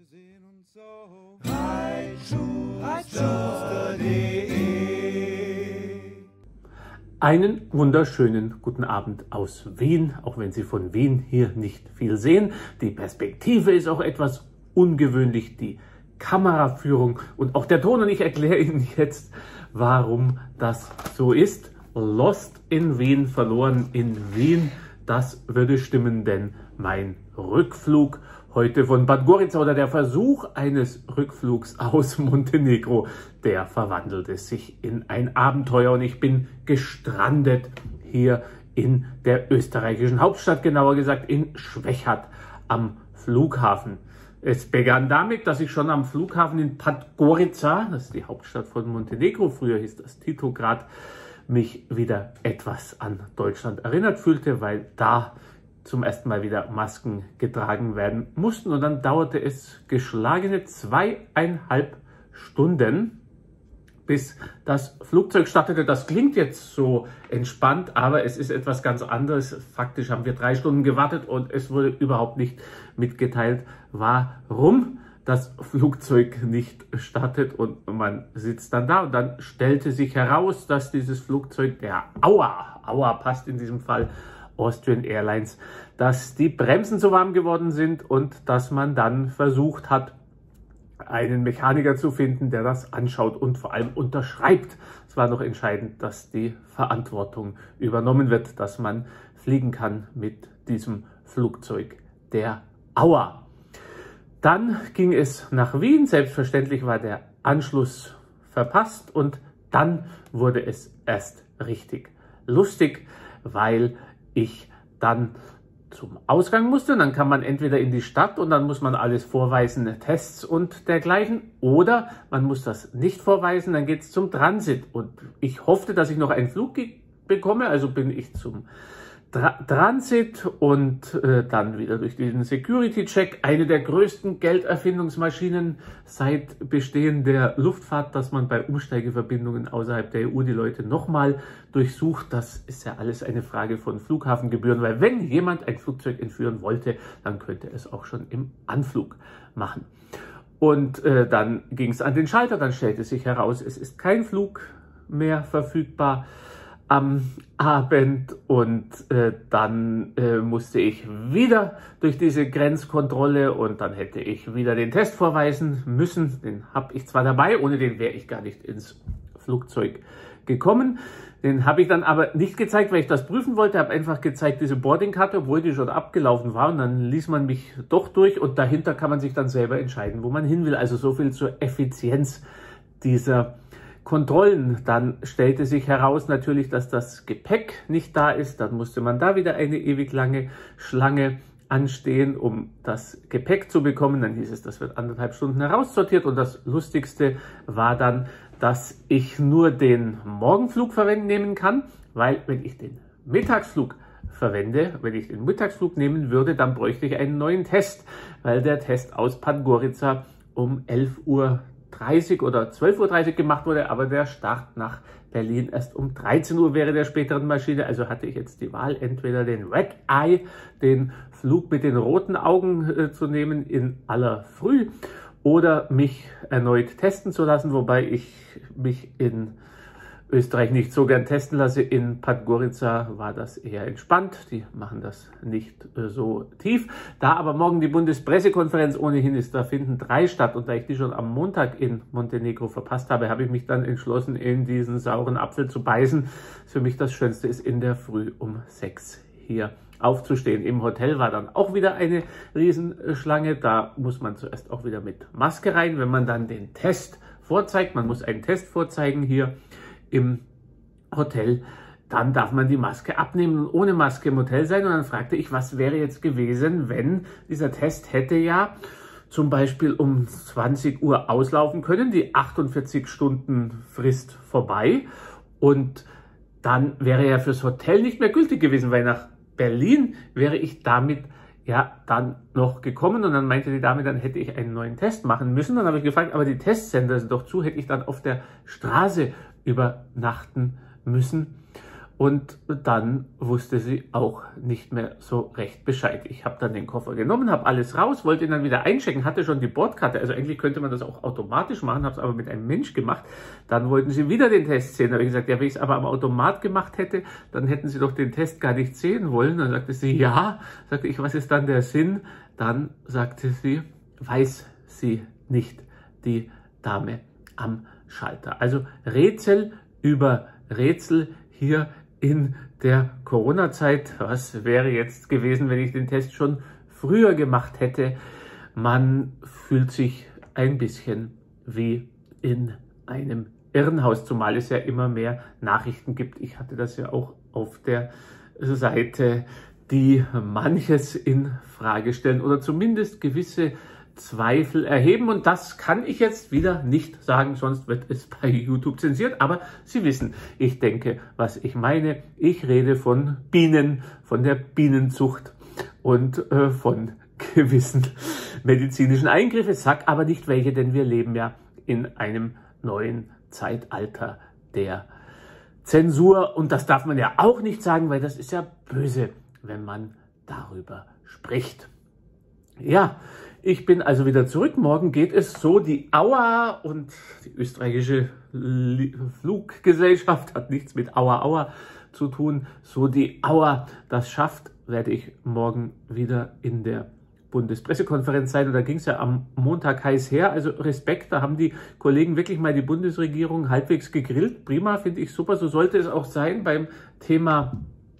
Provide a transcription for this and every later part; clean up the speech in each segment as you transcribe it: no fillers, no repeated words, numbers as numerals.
Wir sehen uns auf reitschuster.de. Einen wunderschönen guten Abend aus Wien, auch wenn Sie von Wien hier nicht viel sehen. Die Perspektive ist auch etwas ungewöhnlich, die Kameraführung und auch der Ton. Und ich erkläre Ihnen jetzt, warum das so ist. Lost in Wien, verloren in Wien, das würde stimmen, denn mein Rückflug heute von Bad Gorica oder der Versuch eines Rückflugs aus Montenegro, der verwandelte sich in ein Abenteuer und ich bin gestrandet hier in der österreichischen Hauptstadt, genauer gesagt in Schwechat am Flughafen. Es begann damit, dass ich schon am Flughafen in Podgorica, das ist die Hauptstadt von Montenegro, früher hieß das Titograd, mich wieder etwas an Deutschland erinnert fühlte, weil da zum ersten Mal wieder Masken getragen werden mussten. Und dann dauerte es geschlagene 2,5 Stunden, bis das Flugzeug startete. Das klingt jetzt so entspannt, aber es ist etwas ganz anderes. Faktisch haben wir 3 Stunden gewartet und es wurde überhaupt nicht mitgeteilt, warum das Flugzeug nicht startet, und man sitzt dann da und dann stellte sich heraus, dass dieses Flugzeug, der Auer passt in diesem Fall, Austrian Airlines, dass die Bremsen so warm geworden sind und dass man dann versucht hat, einen Mechaniker zu finden, der das anschaut und vor allem unterschreibt. Es war noch entscheidend, dass die Verantwortung übernommen wird, dass man fliegen kann mit diesem Flugzeug der Auer. Dann ging es nach Wien. Selbstverständlich war der Anschluss verpasst und dann wurde es erst richtig lustig, weil ich dann zum Ausgang musste. Dann kann man entweder in die Stadt und dann muss man alles vorweisen, Tests und dergleichen, oder man muss das nicht vorweisen, dann geht es zum Transit. Und ich hoffte, dass ich noch einen Flug bekomme, also bin ich zum Transit und dann wieder durch diesen Security-Check, eine der größten Gelderfindungsmaschinen seit Bestehen der Luftfahrt, dass man bei Umsteigeverbindungen außerhalb der EU die Leute nochmal durchsucht. Das ist ja alles eine Frage von Flughafengebühren, weil wenn jemand ein Flugzeug entführen wollte, dann könnte es auch schon im Anflug machen. Und dann ging es an den Schalter, dann stellte sich heraus, es ist kein Flug mehr verfügbar am Abend, und dann musste ich wieder durch diese Grenzkontrolle und dann hätte ich wieder den Test vorweisen müssen. Den habe ich zwar dabei, ohne den wäre ich gar nicht ins Flugzeug gekommen. Den habe ich dann aber nicht gezeigt, weil ich das prüfen wollte. Habe einfach gezeigt diese Boardingkarte, obwohl die schon abgelaufen war, und dann ließ man mich doch durch und dahinter kann man sich dann selber entscheiden, wo man hin will. Also so viel zur Effizienz dieser Kontrollen. Dann stellte sich heraus natürlich, dass das Gepäck nicht da ist. Dann musste man da wieder eine ewig lange Schlange anstehen, um das Gepäck zu bekommen. Dann hieß es, das wird 1,5 Stunden heraussortiert. Und das Lustigste war dann, dass ich nur den Morgenflug nehmen kann, weil wenn ich den Mittagsflug nehmen würde, dann bräuchte ich einen neuen Test, weil der Test aus Podgorica um 11:30 Uhr oder 12:30 Uhr gemacht wurde, aber der Start nach Berlin erst um 13 Uhr wäre der späteren Maschine. Also hatte ich jetzt die Wahl, entweder den Red Eye, den Flug mit den roten Augen zu nehmen in aller Früh, oder mich erneut testen zu lassen, wobei ich mich in Österreich nicht so gern testen lasse. In Podgorica war das eher entspannt. Die machen das nicht so tief. Da aber morgen die Bundespressekonferenz ohnehin ist, da finden 3 statt. Und da ich die schon am Montag in Montenegro verpasst habe, habe ich mich dann entschlossen, in diesen sauren Apfel zu beißen. Für mich das Schönste ist, in der Früh um 6 hier aufzustehen. Im Hotel war dann auch wieder eine Riesenschlange. Da muss man zuerst auch wieder mit Maske rein. Wenn man dann den Test vorzeigt, man muss einen Test vorzeigen hier im Hotel, dann darf man die Maske abnehmen und ohne Maske im Hotel sein. Und dann fragte ich, was wäre jetzt gewesen, wenn dieser Test hätte ja zum Beispiel um 20 Uhr auslaufen können, die 48 Stunden Frist vorbei, und dann wäre er fürs Hotel nicht mehr gültig gewesen, weil nach Berlin wäre ich damit ja dann noch gekommen. Und dann meinte die Dame, dann hätte ich einen neuen Test machen müssen. Dann habe ich gefragt, aber die Testsender sind doch zu, hätte ich dann auf der Straße übernachten müssen. Und dann wusste sie auch nicht mehr so recht Bescheid. Ich habe dann den Koffer genommen, habe alles raus, wollte ihn dann wieder einchecken, hatte schon die Bordkarte. Also eigentlich könnte man das auch automatisch machen, habe es aber mit einem Mensch gemacht. Dann wollten sie wieder den Test sehen. Da habe ich gesagt, ja, wenn ich es aber am Automat gemacht hätte, dann hätten sie doch den Test gar nicht sehen wollen. Dann sagte sie, ja. Sagte ich, was ist dann der Sinn? Dann sagte sie, weiß sie nicht, die Dame am Schalter. Also Rätsel über Rätsel hier in der Corona-Zeit. Was wäre jetzt gewesen, wenn ich den Test schon früher gemacht hätte? Man fühlt sich ein bisschen wie in einem Irrenhaus, zumal es ja immer mehr Nachrichten gibt. Ich hatte das ja auch auf der Seite, die manches in Frage stellen oder zumindest gewisse Zweifel erheben. Und das kann ich jetzt wieder nicht sagen, sonst wird es bei YouTube zensiert. Aber Sie wissen, ich denke, was ich meine. Ich rede von Bienen, von der Bienenzucht und von gewissen medizinischen Eingriffen. Sag aber nicht welche, denn wir leben ja in einem neuen Zeitalter der Zensur. Und das darf man ja auch nicht sagen, weil das ist ja böse, wenn man darüber spricht. Ja, ich bin also wieder zurück. Morgen geht es so. Die Auer und die österreichische Fluggesellschaft hat nichts mit Auer zu tun. So die Auer das schafft, werde ich morgen wieder in der Bundespressekonferenz sein. Und da ging es ja am Montag heiß her. Also Respekt, da haben die Kollegen wirklich mal die Bundesregierung halbwegs gegrillt. Prima, finde ich super. So sollte es auch sein beim Thema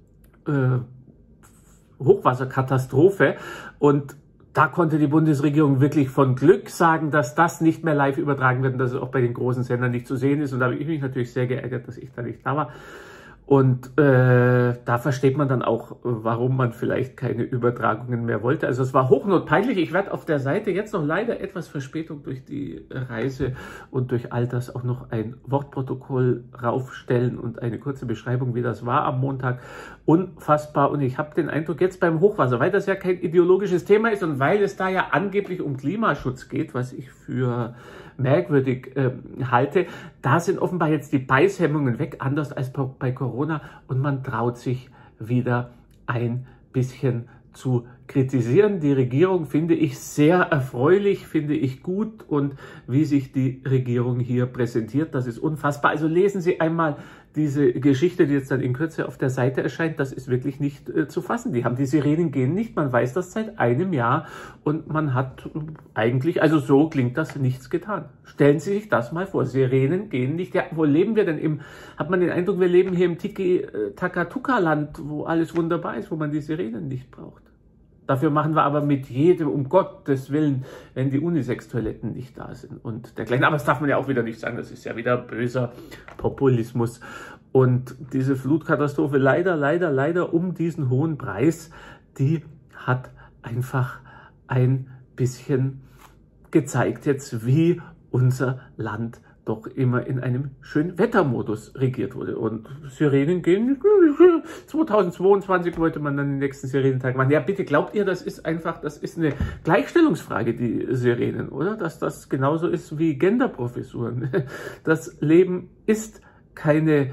Hochwasserkatastrophe. Und da konnte die Bundesregierung wirklich von Glück sagen, dass das nicht mehr live übertragen wird und dass es auch bei den großen Sendern nicht zu sehen ist. Und da habe ich mich natürlich sehr geärgert, dass ich da nicht da war. Und da versteht man dann auch, warum man vielleicht keine Übertragungen mehr wollte. Also es war hochnotpeinlich. Ich werde auf der Seite jetzt noch leider etwas Verspätung durch die Reise und durch all das auch noch ein Wortprotokoll raufstellen und eine kurze Beschreibung, wie das war am Montag. Unfassbar. Und ich habe den Eindruck, jetzt beim Hochwasser, weil das ja kein ideologisches Thema ist und weil es da ja angeblich um Klimaschutz geht, was ich für merkwürdig halte, da sind offenbar jetzt die Beißhemmungen weg, anders als bei Corona, und man traut sich wieder ein bisschen zu kritisieren. Die Regierung finde ich sehr erfreulich, finde ich gut, und wie sich die Regierung hier präsentiert, das ist unfassbar. Also lesen Sie einmal diese Geschichte, die jetzt dann in Kürze auf der Seite erscheint, das ist wirklich nicht zu fassen. Die Sirenen gehen nicht, man weiß das seit einem Jahr und man hat eigentlich, also so klingt das, nichts getan. Stellen Sie sich das mal vor, Sirenen gehen nicht. Ja, wo leben wir denn? Hat man den Eindruck, wir leben hier im Tiki-Taka-Tuka-Land, wo alles wunderbar ist, wo man die Sirenen nicht braucht. Dafür machen wir aber mit jedem, um Gottes Willen, wenn die Unisex-Toiletten nicht da sind und dergleichen. Aber das darf man ja auch wieder nicht sagen, das ist ja wieder böser Populismus. Und diese Flutkatastrophe, leider um diesen hohen Preis, die hat einfach ein bisschen gezeigt jetzt, wie unser Land doch immer in einem schönen Wettermodus regiert wurde. Und Sirenen gehen, 2022 wollte man dann den nächsten Sirenentag machen. Ja, bitte, glaubt ihr, das ist eine Gleichstellungsfrage, die Sirenen, oder? Dass das genauso ist wie Genderprofessuren. Das Leben ist keine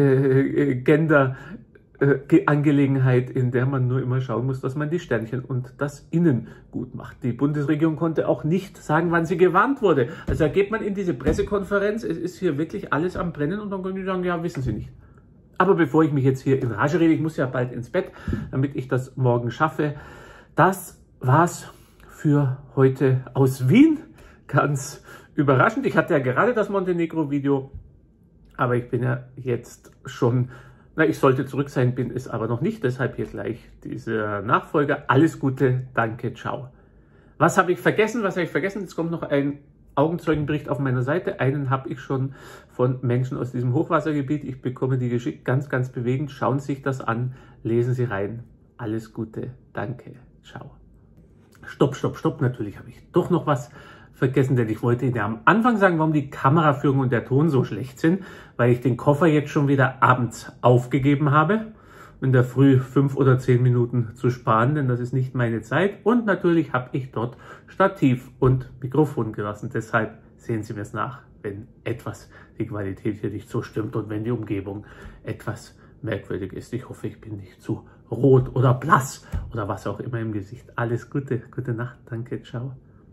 Angelegenheit, in der man nur immer schauen muss, dass man die Sternchen und das Innen gut macht. Die Bundesregierung konnte auch nicht sagen, wann sie gewarnt wurde. Also da geht man in diese Pressekonferenz, es ist hier wirklich alles am Brennen, und dann können die sagen, ja, wissen Sie nicht. Aber bevor ich mich jetzt hier in Rage rede, ich muss ja bald ins Bett, damit ich das morgen schaffe. Das war's für heute aus Wien. Ganz überraschend. Ich hatte ja gerade das Montenegro-Video, aber ich bin ja jetzt schon... ich sollte zurück sein, bin es aber noch nicht, deshalb hier gleich diese Nachfolger. Alles Gute, danke, ciao. Was habe ich vergessen? Jetzt kommt noch ein Augenzeugenbericht auf meiner Seite. Einen habe ich schon von Menschen aus diesem Hochwassergebiet. Ich bekomme die geschickt, ganz bewegend. Schauen Sie sich das an, lesen Sie rein. Alles Gute, danke, ciao. Stopp, natürlich habe ich doch noch was vergessen, denn ich wollte Ihnen ja am Anfang sagen, warum die Kameraführung und der Ton so schlecht sind, weil ich den Koffer jetzt schon wieder abends aufgegeben habe, in der Früh 5 oder 10 Minuten zu sparen, denn das ist nicht meine Zeit. Und natürlich habe ich dort Stativ und Mikrofon gelassen. Deshalb sehen Sie mir es nach, wenn etwas die Qualität hier nicht so stimmt und wenn die Umgebung etwas merkwürdig ist. Ich hoffe, ich bin nicht zu rot oder blass oder was auch immer im Gesicht. Alles Gute, gute Nacht, danke, ciao.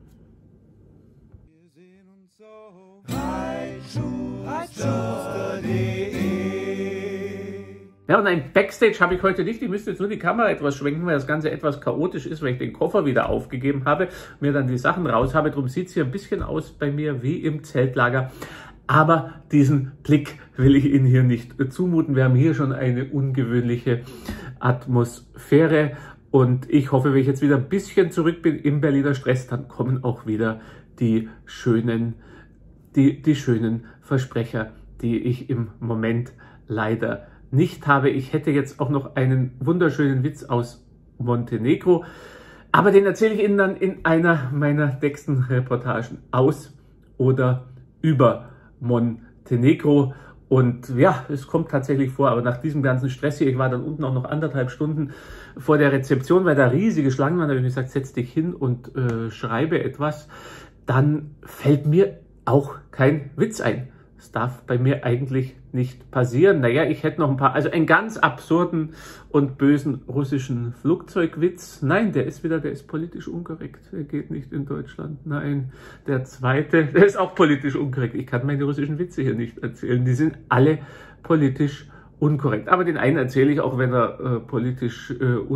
Wir sehen uns auf reitschuster.de. Ja, und ein Backstage habe ich heute nicht. Ich müsste jetzt nur die Kamera etwas schwenken, weil das Ganze etwas chaotisch ist, weil ich den Koffer wieder aufgegeben habe, mir dann die Sachen raus habe. Darum sieht es hier ein bisschen aus bei mir wie im Zeltlager. Aber diesen Blick will ich Ihnen hier nicht zumuten. Wir haben hier schon eine ungewöhnliche Atmosphäre. Und ich hoffe, wenn ich jetzt wieder ein bisschen zurück bin im Berliner Stress, dann kommen auch wieder die schönen Versprecher, die ich im Moment leider nicht habe. Ich hätte jetzt auch noch einen wunderschönen Witz aus Montenegro, aber den erzähle ich Ihnen dann in einer meiner nächsten Reportagen aus oder über Montenegro. Und ja, es kommt tatsächlich vor, aber nach diesem ganzen Stress hier, ich war dann unten auch noch 1,5 Stunden vor der Rezeption, weil da riesige Schlangen waren, da habe ich gesagt, setz dich hin und schreibe etwas, dann fällt mir auch kein Witz ein. Das darf bei mir eigentlich nicht passieren. Naja, ich hätte noch ein paar, also einen ganz absurden und bösen russischen Flugzeugwitz. Nein, der ist politisch unkorrekt. Der geht nicht in Deutschland. Nein, der zweite, der ist auch politisch unkorrekt. Ich kann meine russischen Witze hier nicht erzählen. Die sind alle politisch unkorrekt. Aber den einen erzähle ich, auch wenn er politisch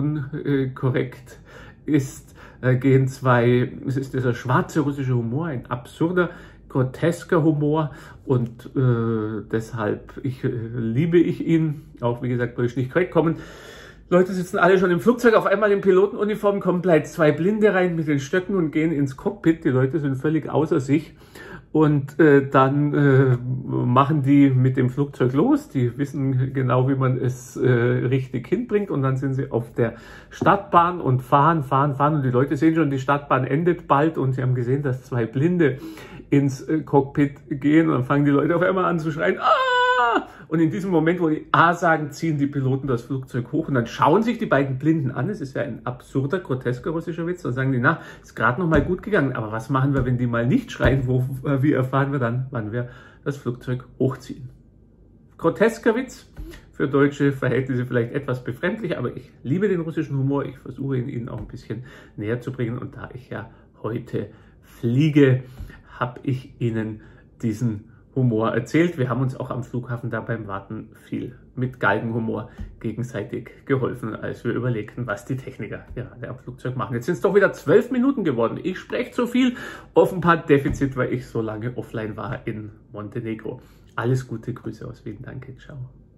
unkorrekt ist. Gehen zwei, es ist dieser schwarze russische Humor, ein absurder, grotesker Humor und deshalb liebe ich ihn, auch wie gesagt, politisch nicht korrekt. Kommen Leute, sitzen alle schon im Flugzeug, auf einmal in Pilotenuniform, kommen gleich zwei Blinde rein mit den Stöcken und gehen ins Cockpit. Die Leute sind völlig außer sich und dann machen die mit dem Flugzeug los. Die wissen genau, wie man es richtig hinbringt und dann sind sie auf der Startbahn und fahren und die Leute sehen schon, die Startbahn endet bald und sie haben gesehen, dass zwei Blinde ins Cockpit gehen und dann fangen die Leute auf einmal an zu schreien, ah! Und in diesem Moment, wo die A sagen, ziehen die Piloten das Flugzeug hoch und dann schauen sich die beiden Blinden an. Es ist ja ein absurder, grotesker russischer Witz. Dann sagen die, na, ist gerade noch mal gut gegangen, aber was machen wir, wenn die mal nicht schreien? Wie erfahren wir dann, wann wir das Flugzeug hochziehen? Grotesker Witz, für deutsche Verhältnisse vielleicht etwas befremdlich, aber ich liebe den russischen Humor. Ich versuche ihn Ihnen auch ein bisschen näher zu bringen und da ich ja heute fliege, habe ich Ihnen diesen Humor erzählt. Wir haben uns auch am Flughafen da beim Warten viel mit Galgenhumor gegenseitig geholfen, als wir überlegten, was die Techniker gerade am Flugzeug machen. Jetzt sind es doch wieder 12 Minuten geworden. Ich spreche zu viel. Offenbar Defizit, weil ich so lange offline war in Montenegro. Alles Gute, Grüße aus Wien. Danke, ciao.